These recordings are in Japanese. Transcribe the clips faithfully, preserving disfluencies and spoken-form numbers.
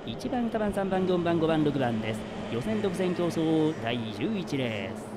いちばん、にばん、さんばん、よんばん、ごばん、ろくばんです。予選独占競争だいじゅういちレー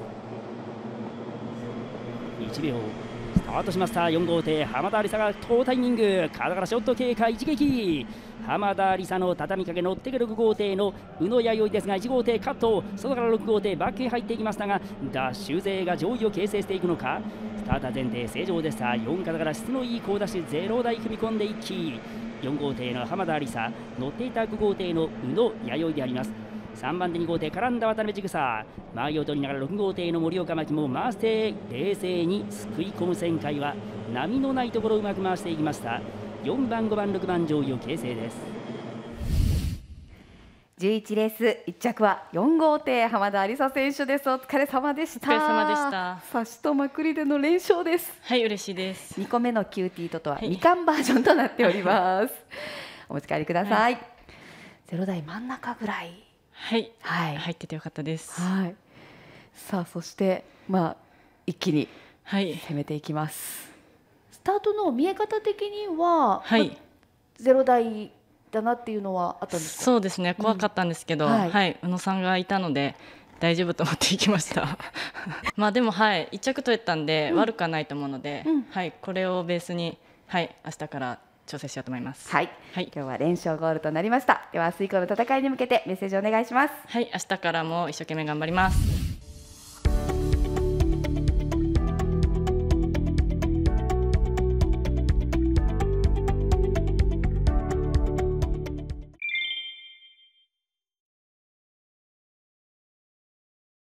ス。いちびょうスタートしました。よん号艇浜田有沙が好タイミング、肩からショット経過一撃。浜田有沙の畳みかけ乗ってくるろく号艇の宇野弥生ですが、いち号艇カット、外からろく号艇バックへ入っていきましたが、ダッシュ勢が上位を形成していくのか。スターター前提正常でした。よん肩から質のいい好ダッシュゼロ台踏み込んで一気。よん号艇の浜田有沙、乗っていたご号艇の宇野弥生であります。さんばん手に号艇絡んだ渡辺千草、前を取りながらろく号艇の森岡真希も回して冷静にすくい込む旋回は波のないところをうまく回していきました。よんばん、ごばん、ろくばん上位を形成です。 じゅういちレースいっ着はよん号艇浜田有沙選手です。お疲れ様でした。 お疲れ様でした。 差しとまくりでの連勝です。 はい、嬉しいです。 にこめのキューティートとははいみかんバージョンとなっております。お持ち帰りください。 はい、 ゼロ台真ん中ぐらい。 はい、 はい、 入っててよかったです。 はい。さあそしてまあ一気にはい攻めていきます。スタートの見え方的には、 はい、 ゼロ台だなっていうのはあったんですか？ そうですね、怖かったんですけど、 うんはい、 はい、宇野さんがいたので大丈夫と思っていきましたまあでもはいいっ着取れたんで、うん、悪くはないと思うので、うん、はいこれをベースにはい明日から調整しようと思います。 はい、はい、今日は連勝ゴールとなりました。では明日以降の戦いに向けてメッセージお願いします。 はい、明日からも一生懸命頑張ります。